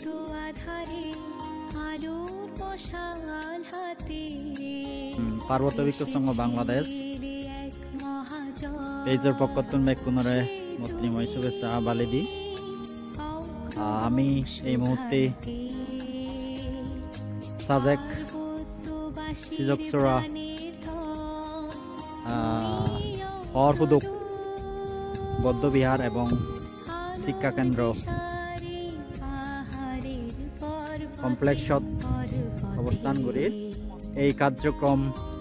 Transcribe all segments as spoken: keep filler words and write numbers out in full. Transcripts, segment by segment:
পার্বত্য বিক্ষোভ সংঘ বাংলাদেশ পেজের পক্ষতুন মেকুনরে মুসলিময় শুভেচ্ছা বালিদি। আমি এই মুহূর্তে সাজেক সিজকচরা হরহুদুক বৌদ্ধবিহার এবং শিক্ষা কেন্দ্র কমপ্লেক্সত অবস্থান করে এই কার্যক্রম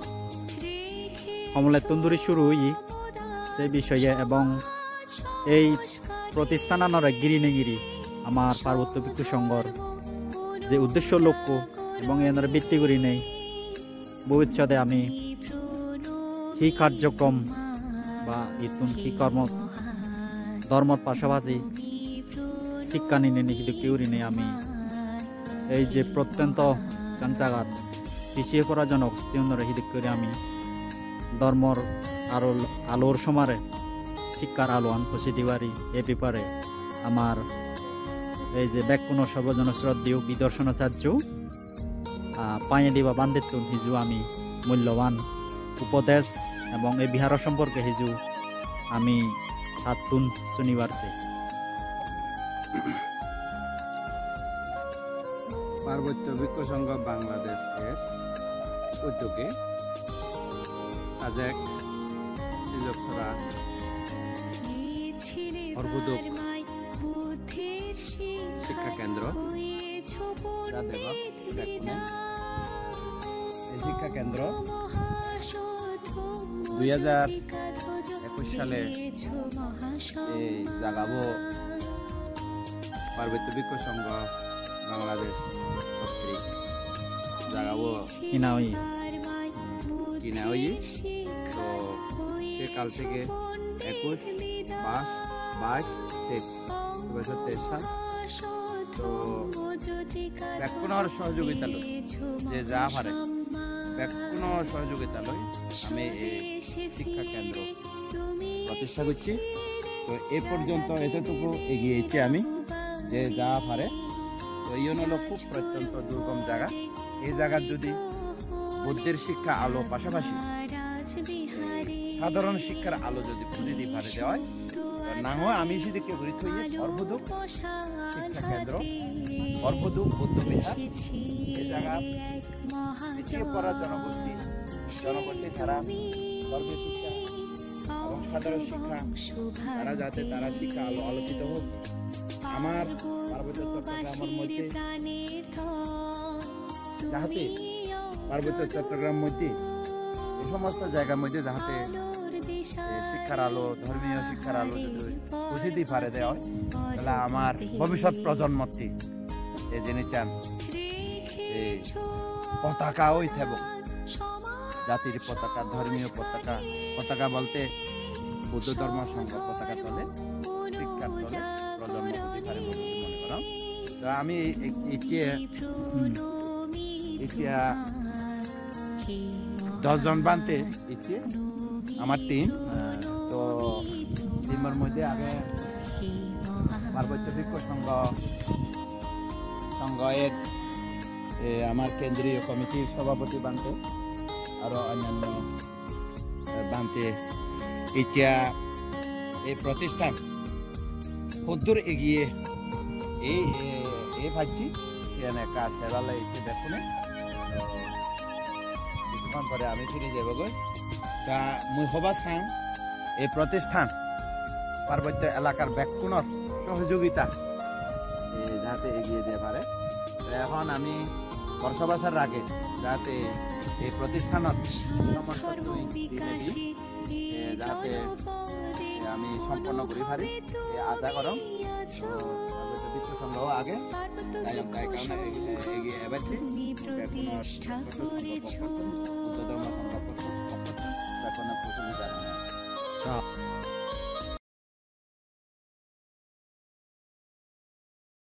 সমলে তুন্দুরি শুরু সে বিষয়ে এবং এই প্রতিষ্ঠানানরে গিরি নেগিরি আমার পার্বত্য ভিক্ষু সংঘর যে উদ্দেশ্য লক্ষ্য এবং এনার ভিত্তি করি নেই ভবিষ্যতে আমি কি কার্যক্রম বা ইতুন কি কর্ম ধর্মর পাশাপাশি শিক্ষা নিনে নিহিত কেউরি নেই আমি এই যে প্রত্যন্ত জায়গাত পিছিয়ে পড়া জনক স্থানীয় হিদিক করে আমি ধর্মর আলো আলোর সমারে শিক্ষার আলো আন খুশি দিবারি এ ব্যাপারে আমার এই যে ব্যাকুণ সর্বজন শ্রদ্ধেয় বিদর্শনাচার্য পায়ে দিবা বান্দিত্ব হিজু আমি মূল্যবান উপদেশ এবং এই বিহার সম্পর্কে হিজু আমি সাতুন শনিবারছে পার্বত্য ভিক্ষু সংঘ বাংলাদেশ এর উদ্যোগে সাজেক সিজকচরা হরহুদুক শিক্ষা কেন্দ্র এই শিক্ষা কেন্দ্র দুই হাজার একুশ সালে এই জাগাবো পার্বত্য ভিক্ষু সংঘ বাংলাদেশ কর্তৃক জাগাবো কিনা হই কিনা হই তো সে কাল থেকে একুশ বাইশ বাইশ তেইশ দু বছর তেইশ সাল তো ব্যাকুণর সহযোগিতা লই যে যা পারে ব্যাকুণর সহযোগিতা লই আমি এই শিক্ষা কেন্দ্র প্রতিষ্ঠা করছি। তো এ পর্যন্ত এতটুকু এগিয়েছি আমি যে যা পারে। তো এই হলো খুব প্রত্যন্ত দুর্গম জায়গা। এই জায়গার যদি বুদ্ধির শিক্ষা আলো পাশাপাশি সাধারণ শিক্ষার আলো যদি প্রতিদিন পারে দেওয়া হয় না হয় আমি সেদিকে ঘুরে থই হরহুদুক শিক্ষা কেন্দ্র হরহুদুক বৌদ্ধবিহার এই জায়গা পিছিয়ে পড়া জনগোষ্ঠী জনগোষ্ঠী তারা ধর্মীয় শিক্ষা এবং সাধারণ শিক্ষা তারা যাতে তারা শিক্ষা আলো আলোকিত হোক। আমার পার্বত্য চট্টগ্রামের মধ্যে যাহাতে পার্বত্য চট্টগ্রাম মধ্যে এই সমস্ত জায়গার মধ্যে যাহাতে শিক্ষার আলো ধর্মীয় শিক্ষার আলো যদি প্রতিদিন পারে দেওয়া হয় তাহলে আমার ভবিষ্যৎ প্রজন্মটি এ জেনে চান এই পতাকা ওই থাকব জাতির পতাকা ধর্মীয় পতাকা পতাকা বলতে বৌদ্ধ ধর্ম সংঘ পতাকা তলে শিক্ষার তলে প্রজন্ম প্রতি পারে বলে মনে করাম। তো আমি ইচ্ছে ইচ্ছা দশজন বানতে ইচ্ছে আমার টিম। তো টিমের মধ্যে আগে পার্বত্য ভিক্ষু সংঘ সংঘ এর আমার কেন্দ্রীয় কমিটির সভাপতি বানতে আরো অন্যান্য বানতে ইচ্ছা এই প্রতিষ্ঠান কদ্দূর এগিয়ে এই এ ভাবছি সেখানে কাজ সেবালে এসে দেখুন কিছুক্ষণ পরে আমি ফিরে যাব গো। তা মুই হবা চাং এই প্রতিষ্ঠান পার্বত্য এলাকার ব্যাকুণর সহযোগিতা যাতে এগিয়ে যেতে পারে। এখন আমি বর্ষবাসার আগে যাতে এই প্রতিষ্ঠানত যাতে আমি সম্পন্ন করি পারি আশা করম। ভিক্ষু সংঘ আগে তাই তাই কারণে এগিয়ে এবারছি আচ্ছা।